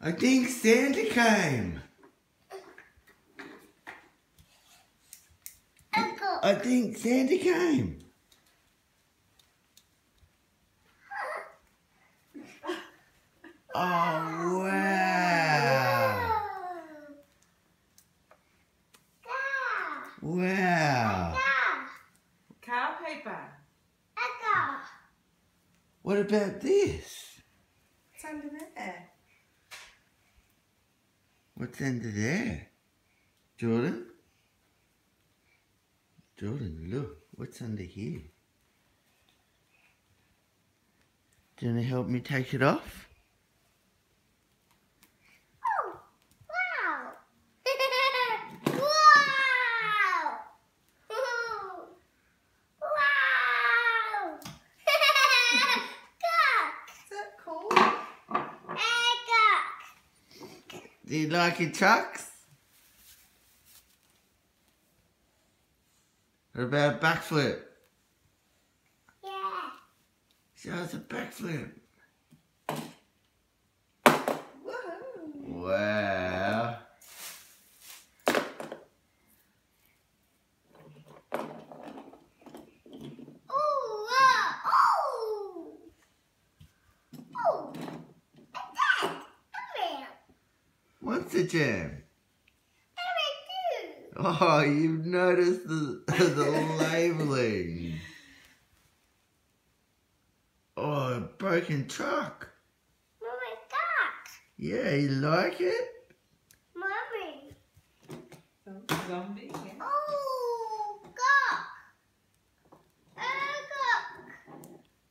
I think Santa came. I think Santa came. Oh, wow. Wow. Cow paper. What about this? What's under there? What's under there? Jordan? Jordan, look. What's under here? Do you want to help me take it off? Oh, wow. Wow. Wow. Is that cool? Do you like your trucks? What about a backflip? Yeah. Show us a backflip. Woohoo! Wow. Oh, oh. Oh. Monster Jam. Oh, you've noticed the labelling. Oh, a broken truck. Mommy, duck. Yeah, you like it? Mommy. Zombie, yeah. Oh, duck. Duck.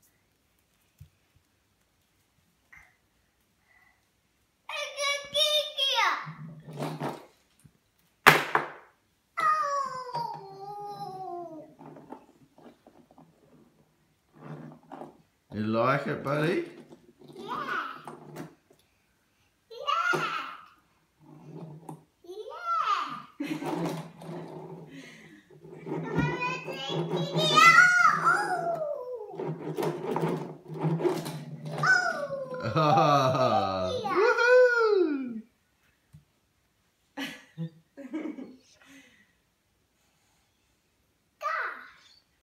You like it, buddy? Yeah. Oh.